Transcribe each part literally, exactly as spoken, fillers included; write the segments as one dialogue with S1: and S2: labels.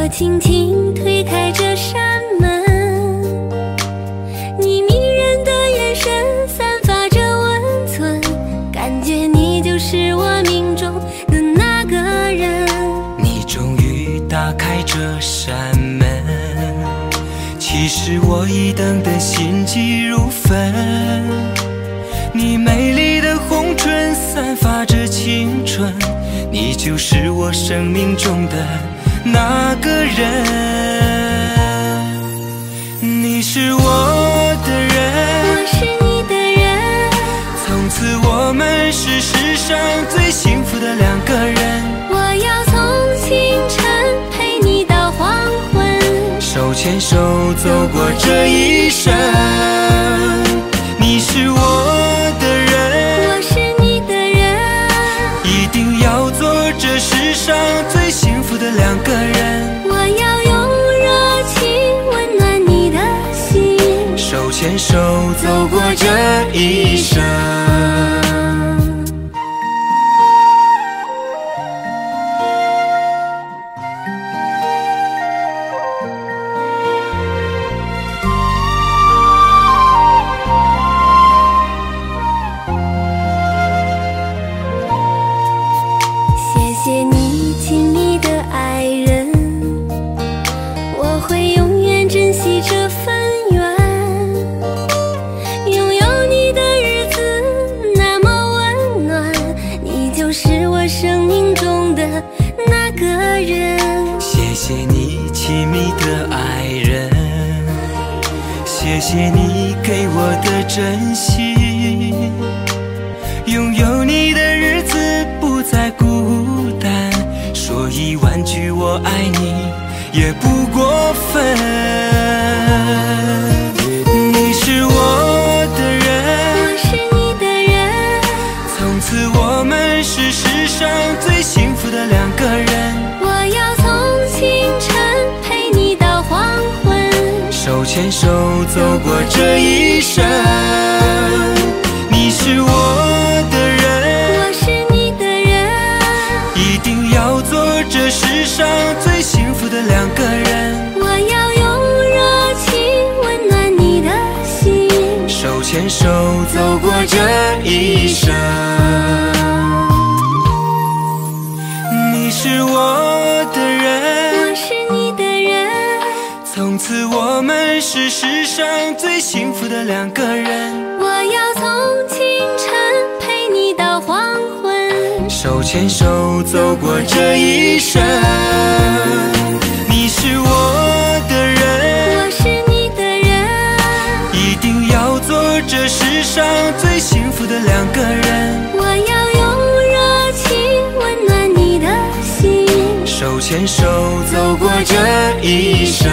S1: 轻轻推开这扇门，你迷人的眼神散发着温存，感觉你就是我命中的那个人。
S2: 你终于打开这扇门，其实我已等得心急如焚。你美丽的红唇散发着青春，你就是我生命中的那个人。你是我的人，
S1: 我是你的人，
S2: 从此我们是世上最幸福的两个人。
S1: 我要从清晨陪你到黄昏，
S2: 手牵手走过这一生。你是我的人，
S1: 我是你的人，
S2: 一定要做这世上最幸福的两个人。
S1: 我要用热情温暖你的心，
S2: 手牵手走过这一生。
S1: 谢谢你亲密的爱人，我会永远珍惜这份缘。拥有你的日子那么温暖，你就是我生命中的那个人。
S2: 谢谢你亲密的爱人，谢谢你给我的珍惜。拥有你的日子不再孤单，说一万句我爱你也不过分。你是我的人，
S1: 我是你的人，
S2: 从此我们是世上最幸福的两个人。
S1: 我要从清晨陪你到黄昏，
S2: 手牵手走过这一生。你是我的人，
S1: 我是你的人，
S2: 一定要做这世上最幸福的两个人。
S1: 我要用热情温暖你的心，
S2: 手牵手走过这一生。你是我的人，
S1: 我是你的人，
S2: 从此我们是世上最幸福的两个人。
S1: 我要从清晨陪你到黄昏，
S2: 手牵手走过这一生。你是我的人，
S1: 我是你的人，
S2: 一定要做这世上最幸福的两个人。
S1: 我要用热情温暖你的心，
S2: 手牵手走过这一生。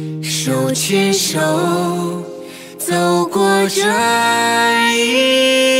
S2: 手牵手走过这一生。